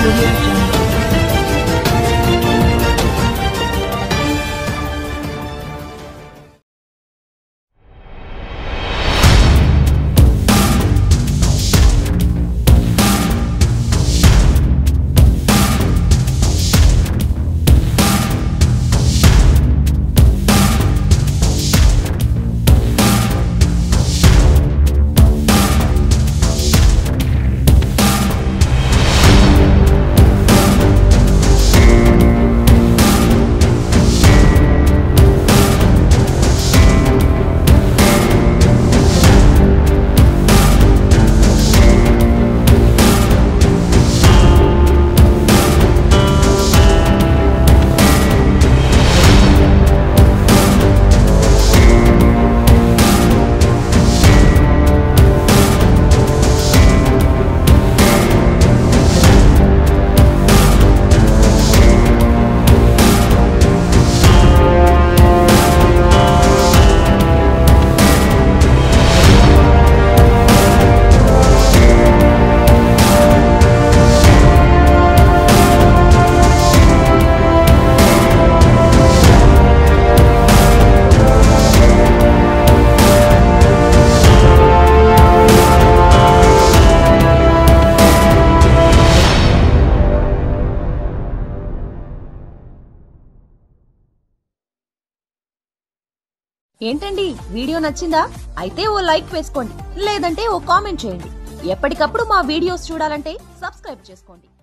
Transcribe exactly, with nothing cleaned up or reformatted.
Audio Jungle. ఏంటండి video నచ్చిందా? అయితే ఓ లైక్ వేసుకోండి, లేదంటే ఓ కామెంట్ చేయండి. ఎప్పటికప్పుడు మా వీడియోస్ చూడాలంటే సబ్స్క్రైబ్ చేసుకోండి.